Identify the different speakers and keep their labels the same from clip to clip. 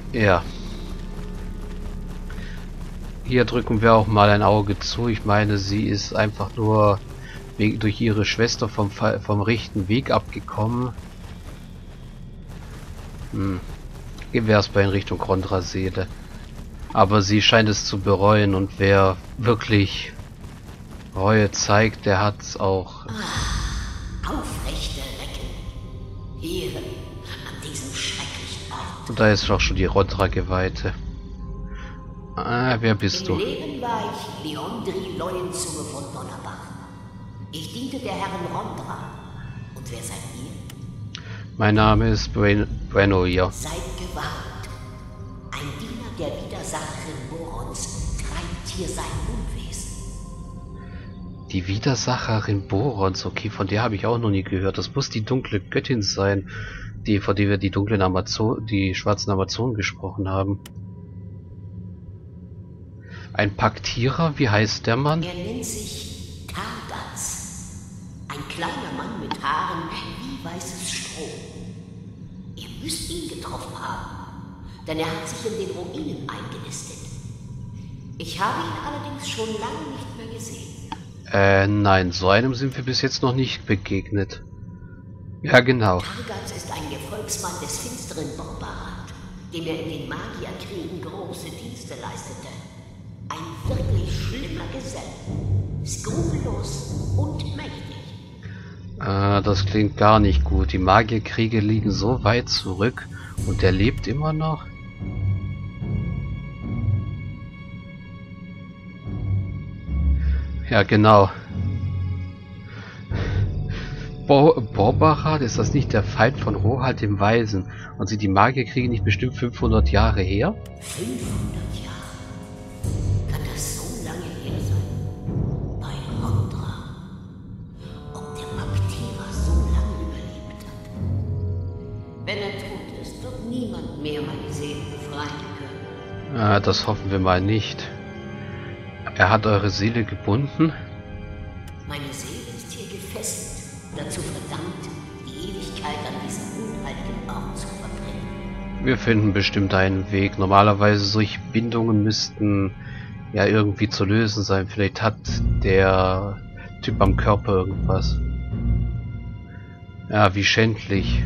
Speaker 1: Ja. Hier drücken wir auch mal ein Auge zu. Ich meine, sie ist einfach nur durch ihre Schwester vom rechten Weg abgekommen. Gehen wir erstmal in Richtung Kontraseele. Aber sie scheint es zu bereuen, und wer wirklich Reue zeigt, der hat's auch.
Speaker 2: Aufrechte Recken. Hier, an diesem schrecklichen Ort.
Speaker 1: Und da ist auch schon die Rondra-Geweihte. Wer bist du?
Speaker 2: Im Leben war ich Leondri Leuenzunge von Donnerbach. Ich diente der Herren Rondra. Und wer seid ihr?
Speaker 1: Mein Name ist Bueno hier.
Speaker 2: Seid gewarnt. Ein Diener der Widersacherin Borons treibt hier sein Unwesen.
Speaker 1: Die Widersacherin Borons, okay, von der habe ich auch noch nie gehört. Das muss die dunkle Göttin sein, von der wir die schwarzen Amazonen gesprochen haben. Ein Paktierer, wie heißt der Mann?
Speaker 2: Er nennt sich Targaz. Ein kleiner Mann mit Haaren wie weißes Stroh. Ihr müsst ihn getroffen haben, denn er hat sich in den Ruinen eingenistet. Ich habe ihn allerdings schon lange nicht mehr gesehen.
Speaker 1: Nein, so einem sind wir bis jetzt noch nicht begegnet. Ja, genau.
Speaker 2: Targaz ist ein Gefolgsmann des finsteren Borbarat, dem er in den Magierkriegen große Dienste leistete. Ein wirklich schlimmer Geselle. Skrupellos und mächtig.
Speaker 1: Das klingt gar nicht gut. Die Magierkriege liegen so weit zurück und der lebt immer noch. Ja, genau. Borbarat, ist das nicht der Feind von Rohalt dem Weisen? Und sind die Magierkriege nicht bestimmt 500 Jahre her?
Speaker 2: 500 Jahre? Kann das so lange her sein? Bei Rondra. Ob der Paktierer so lange überlebt hat? Wenn er tot ist, wird niemand mehr meine Seele befreien können.
Speaker 1: Das hoffen wir mal nicht. Er hat eure Seele gebunden?
Speaker 2: Meine Seele ist hier gefesselt, dazu verdammt, die Ewigkeit an diesem unheiligen Ort zu verbringen.
Speaker 1: Wir finden bestimmt einen Weg. Normalerweise solche Bindungen müssten ja irgendwie zu lösen sein. Vielleicht hat der Typ am Körper irgendwas. Ja, wie schändlich.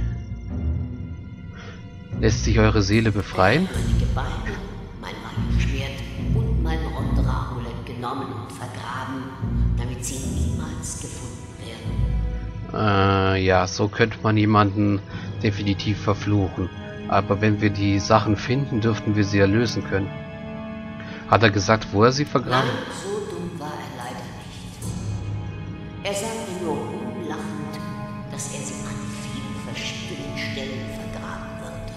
Speaker 1: Lässt sich eure Seele befreien?
Speaker 2: Meine Gebeine, mein Weihschwert und mein Rondra-Amulett genommen und vergraben, damit sie niemals gefunden werden.
Speaker 1: Ja, so könnte man jemanden definitiv verfluchen. Aber wenn wir die Sachen finden, dürften wir sie erlösen können. Hat er gesagt, wo er sie vergraben?
Speaker 2: Nein, so dumm war er leider nicht. Er sagte nur unlachend, dass er sie an vielen verschiedenen Stellen vergraben würde.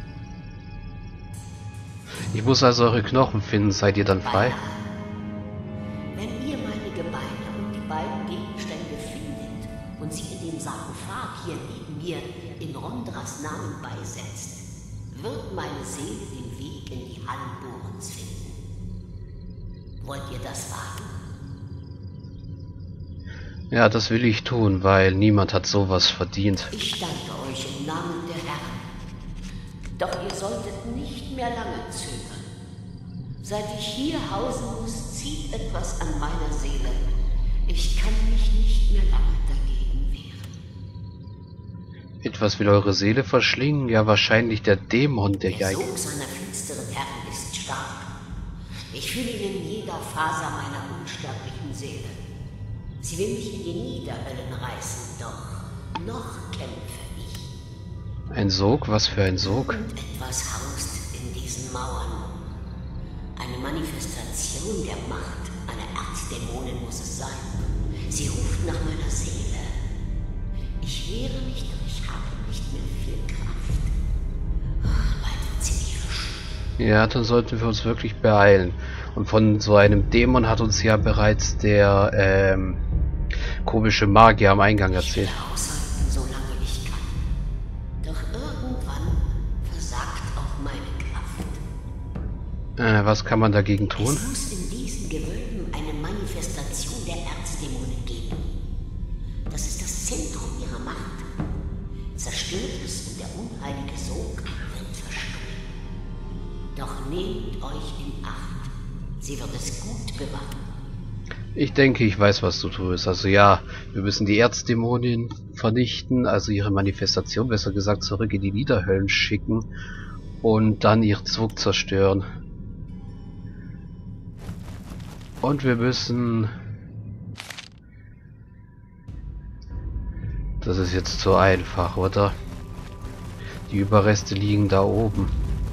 Speaker 1: Ich muss also eure Knochen finden. Seid ihr dann frei?
Speaker 2: Wenn ihr meine Gebeine und die beiden Gegenstände findet und sie in den Sarkophag hier neben mir in Rondras Namen beisetzt, wird meine Seele den Weg in die Hallen Borons finden. Wollt ihr das wagen?
Speaker 1: Ja, das will ich tun, weil niemand hat sowas verdient.
Speaker 2: Ich danke euch im Namen der Herren. Doch ihr solltet nicht mehr lange zögern. Seit ich hier hausen muss, zieht etwas an meiner Seele. Ich kann mich nicht mehr lange dagegen wehren.
Speaker 1: Etwas will eure Seele verschlingen? Ja, wahrscheinlich der Dämon, der hier...
Speaker 2: Der Sog seiner finsteren Herren ist stark. Ich fühle ihn in jeder Faser meiner unsterblichen Seele. Sie will mich in die Niederhöllen reißen, doch noch kämpfe ich.
Speaker 1: Ein Sog? Was für ein Sog?
Speaker 2: Und etwas haust in diesen Mauern. Eine Manifestation der Macht einer Erzdämonin muss es sein. Sie ruft nach meiner Seele. Ich wehre mich, doch ich habe nicht mehr viel Kraft. Bald wird sie mich verschlingen.
Speaker 1: Ja, dann sollten wir uns wirklich beeilen. Und von so einem Dämon hat uns ja bereits der komische Magier am Eingang erzählt.
Speaker 2: Ich werde aushalten, solange ich kann. Doch irgendwann versagt auch meine Kraft.
Speaker 1: Was kann man dagegen tun?
Speaker 2: Es muss in diesen Gewölben eine Manifestation der Erzdämonen geben. Das ist das Zentrum ihrer Macht. Zerstört es und der unheilige Sog wird verstummen. Doch nehmt euch in Acht. Sie wird es gut bewachen.
Speaker 1: Ich denke, ich weiß, was du tust. Also ja, wir müssen die Erzdämonin vernichten, also ihre Manifestation, besser gesagt, zurück in die Niederhöllen schicken und dann ihren Zug zerstören. Und wir müssen... Das ist jetzt zu einfach, oder? Die Überreste liegen da oben.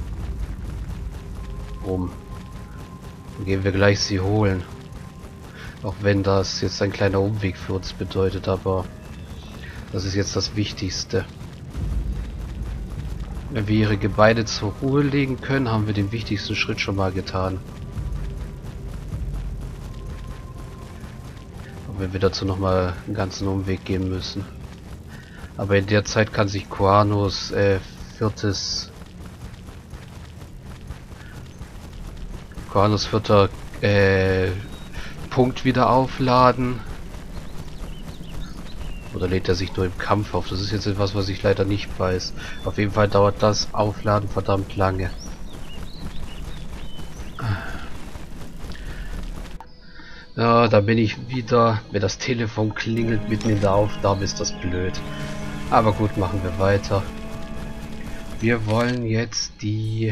Speaker 1: Dann gehen wir gleich sie holen. Auch wenn das jetzt ein kleiner Umweg für uns bedeutet, aber das ist jetzt das Wichtigste. Wenn wir ihre Gebeine zur Ruhe legen können, haben wir den wichtigsten Schritt schon mal getan. Auch wenn wir dazu nochmal einen ganzen Umweg gehen müssen. Aber in der Zeit kann sich Kuanos vierter Punkt wieder aufladen. Oder lädt er sich nur im Kampf auf? Das ist jetzt etwas, was ich leider nicht weiß. Auf jeden Fall dauert das Aufladen verdammt lange. Ja, da bin ich wieder. Wenn das Telefon klingelt mitten in der Aufnahme, ist das blöd. Aber gut, machen wir weiter. Wir wollen jetzt die...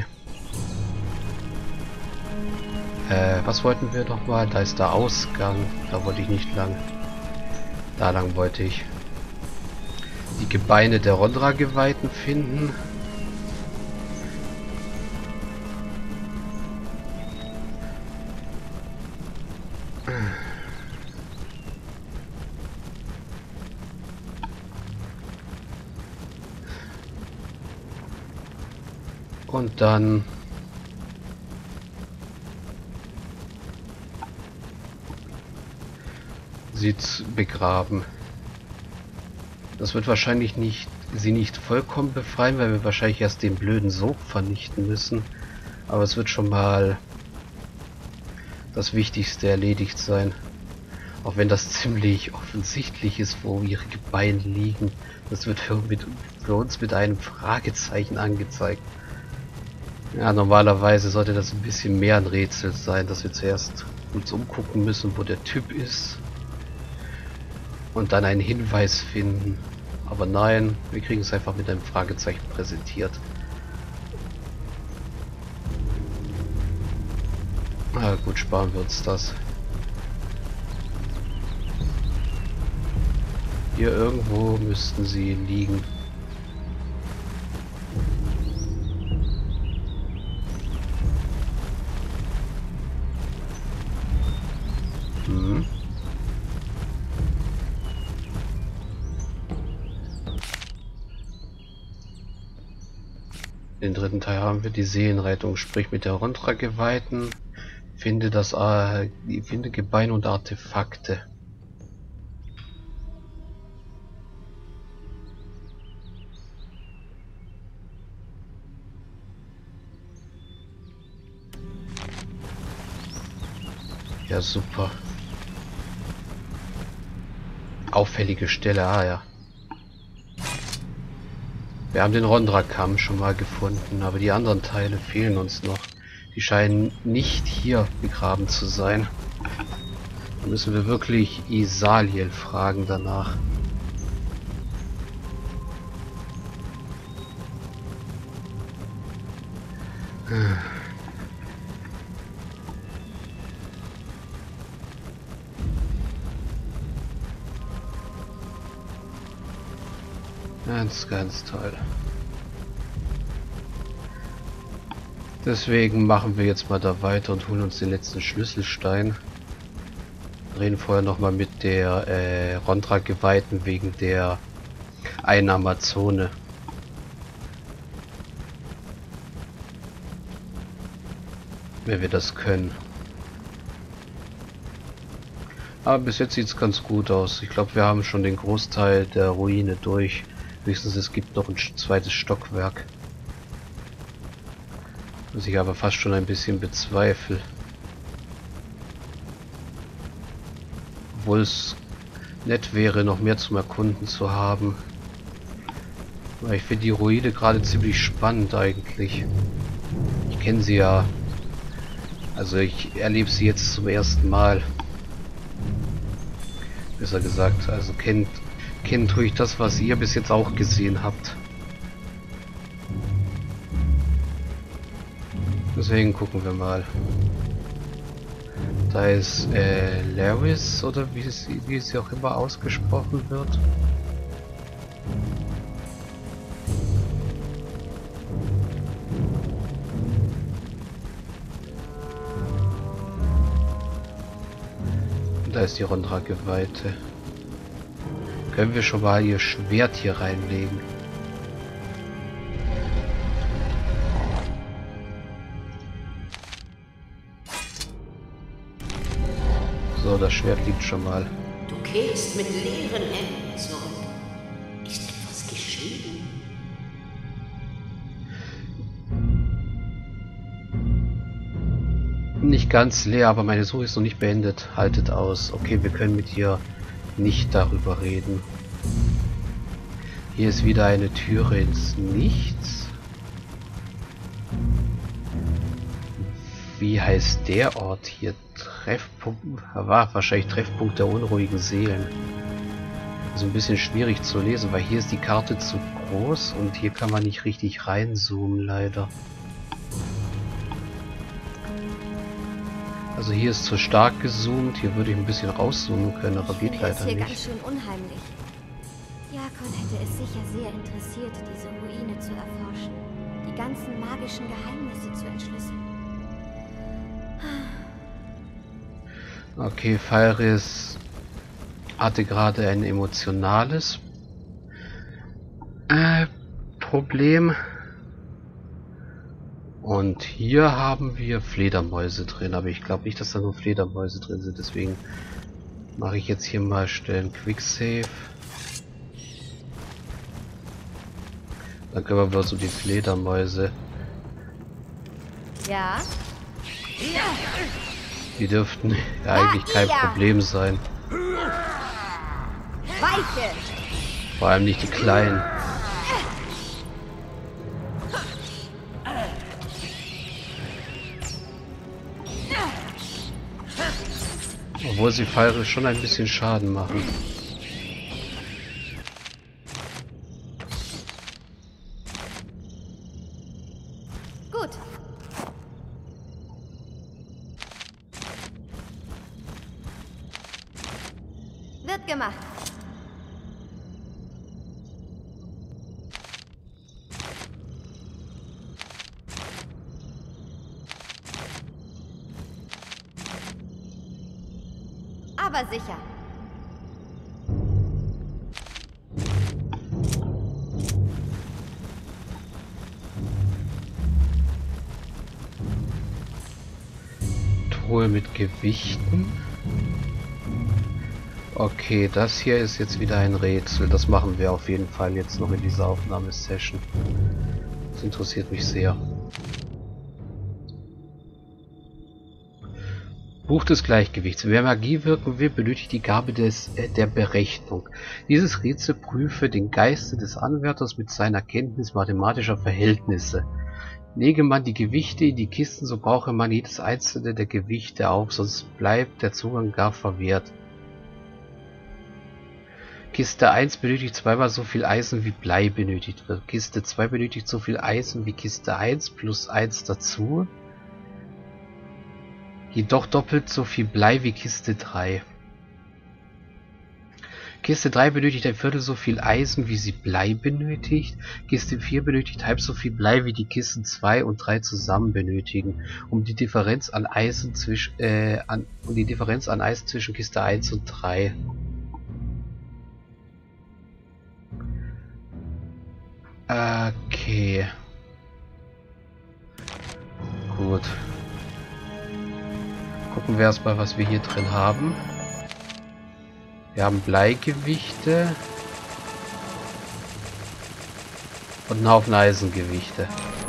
Speaker 1: was wollten wir noch mal? Da ist der Ausgang. Da wollte ich nicht lang. Da lang wollte ich. Die Gebeine der Rondra-Geweihten finden. Und dann... sie begraben. Das wird wahrscheinlich sie nicht vollkommen befreien, weil wir wahrscheinlich erst den blöden Sog vernichten müssen. Aber es wird schon mal das Wichtigste erledigt sein. Auch wenn das ziemlich offensichtlich ist, wo ihre Gebeine liegen. Das wird für uns mit einem Fragezeichen angezeigt. Ja, normalerweise sollte das ein bisschen mehr ein Rätsel sein, dass wir zuerst uns umgucken müssen, wo der Typ ist. Und dann einen Hinweis finden. Aber nein, wir kriegen es einfach mit einem Fragezeichen präsentiert. Na gut, sparen wir uns das. Hier irgendwo müssten sie liegen. Den dritten Teil haben wir die Seelenrettung, sprich mit der Rondra-Geweihten. Finde Gebeine und Artefakte. Ja, super. Auffällige Stelle, ja. Wir haben den Rondra-Kamm schon mal gefunden, aber die anderen Teile fehlen uns noch. Die scheinen nicht hier begraben zu sein. Da müssen wir wirklich Isaliel fragen danach. Ganz toll. Deswegen machen wir jetzt mal da weiter und holen uns den letzten Schlüsselstein. Reden vorher nochmal mit der Rondra-Geweihten wegen der einen Amazone. Wenn wir das können. Aber bis jetzt sieht es ganz gut aus. Ich glaube, wir haben schon den Großteil der Ruine durch. Höchstens es gibt noch ein zweites Stockwerk. Was ich aber fast schon ein bisschen bezweifle. Obwohl es nett wäre, noch mehr zum Erkunden zu haben. Weil ich finde die Ruine gerade ziemlich spannend eigentlich. Ich kenne sie ja. Also ich erlebe sie jetzt zum ersten Mal. Besser gesagt, also kennen tue ich das, was ihr bis jetzt auch gesehen habt. Deswegen gucken wir mal. Da ist Laris, oder wie sie auch immer ausgesprochen wird. Da ist die Rondra-Geweihte. Können wir schon mal ihr Schwert hier reinlegen? So, das Schwert liegt schon mal.
Speaker 2: Du kehrst mit leeren Händen zurück. Ist etwas geschehen?
Speaker 1: Nicht ganz leer, aber meine Suche ist noch nicht beendet. Haltet aus. Okay, wir können mit ihr nicht darüber reden. Hier ist wieder eine Türe ins Nichts. Wie heißt der Ort hier? Treffpunkt, war wahrscheinlich Treffpunkt der unruhigen Seelen. Also ein bisschen schwierig zu lesen, weil hier ist die Karte zu groß und hier kann man nicht richtig reinzoomen, leider. Also hier ist zu stark gezoomt, hier würde ich ein bisschen rauszoomen können, aber geht leider
Speaker 3: hier
Speaker 1: nicht.
Speaker 3: Ganz schön unheimlich. Jakon hätte es sicher sehr interessiert, diese Ruine zu erforschen, die ganzen magischen Geheimnisse zu entschlüsseln.
Speaker 1: Okay, Feiris hatte gerade ein emotionales Problem. Und hier haben wir Fledermäuse drin, aber ich glaube nicht, dass da nur Fledermäuse drin sind, deswegen mache ich jetzt hier mal schnell einen Quicksave. Dann können wir so die Fledermäuse.
Speaker 3: Ja?
Speaker 1: Die dürften ja eigentlich kein Problem sein.
Speaker 3: Weiche!
Speaker 1: Vor allem nicht die kleinen. Obwohl sie Feiris schon ein bisschen Schaden machen.
Speaker 3: Gut. Wird gemacht. Aber sicher.
Speaker 1: Truhe mit Gewichten. Okay, das hier ist jetzt wieder ein Rätsel. Das machen wir auf jeden Fall jetzt noch in dieser Aufnahmesession. Das interessiert mich sehr. Buch des Gleichgewichts. Wer Magie wirken will, benötigt die Gabe der Berechnung. Dieses Rätsel prüfe den Geiste des Anwärters mit seiner Kenntnis mathematischer Verhältnisse. Lege man die Gewichte in die Kisten, so brauche man jedes einzelne der Gewichte auf, sonst bleibt der Zugang gar verwehrt. Kiste 1 benötigt zweimal so viel Eisen wie Blei benötigt wird. Kiste 2 benötigt so viel Eisen wie Kiste 1 plus 1 dazu. Jedoch doppelt so viel Blei wie Kiste 3. Kiste 3 benötigt ein Viertel so viel Eisen, wie sie Blei benötigt. Kiste 4 benötigt halb so viel Blei, wie die Kisten 2 und 3 zusammen benötigen, um die Differenz an Eisen zwischen Kiste 1 und 3. Okay. Gut. Gucken wir erstmal, was wir hier drin haben. Wir haben Bleigewichte und einen Haufen Eisengewichte.